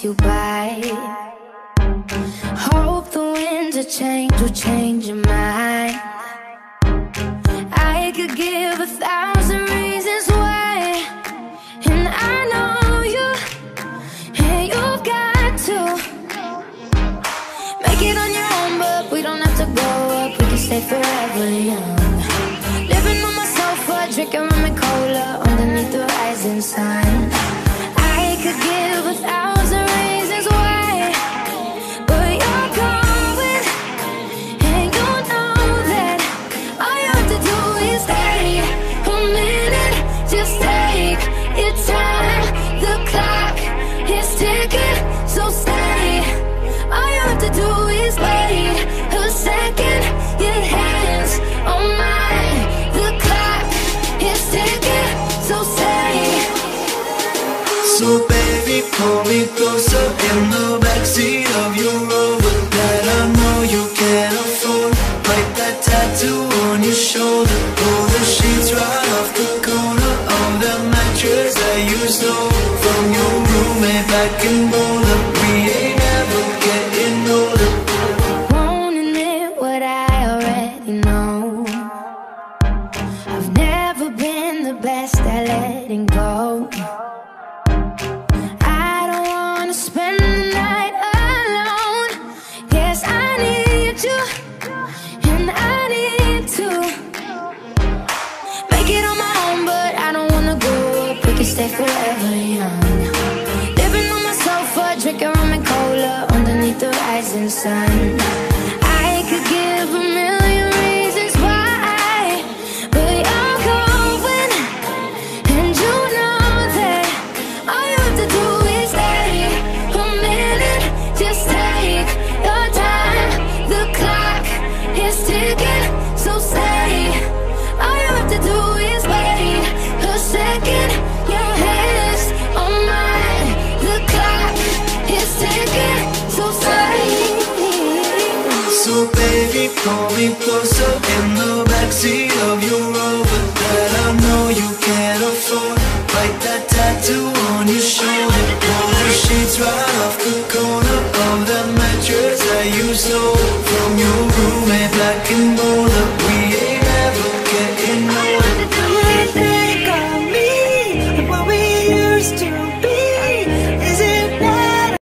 you by. Hope the winds of change will change your mind. I could give 1,000 reasons why, and I know you, and you've got to make it on your own, but we don't have to grow up, we can stay forever young. Living on my sofa, drinking rum and cola underneath the rising sun. I could give 1,000 reasons why, but you're going, and you know that all you have to do is stay a minute. Just take your time, the clock is ticking, so stay. All you have to do is wait a second. Your hands on mine, the clock is ticking, so stay. So baby, pull me closer in the backseat of your Rover that I know you can't afford. Write that tattoo on your shoulder, pull the sheets right off the corner of the mattress that you stole from your roommate back in Boulder. We ain't ever getting older. Won't admit what I already know. I've never been the best at letting go. I don't wanna spend the night alone. Yes, I need you, and I need to make it on my own, but I don't wanna grow up, we can stay forever young. Living on my sofa, drinking rum and cola underneath the rising sun. I could give 1,000,000 reasons why, but you're going, and you know that all you have to do is stay a minute. Just take your time, the clock is ticking, so stay. All you have to do is wait a second. Your hands on mine, the clock is ticking, so stay. So baby, pull me closer in the backseat of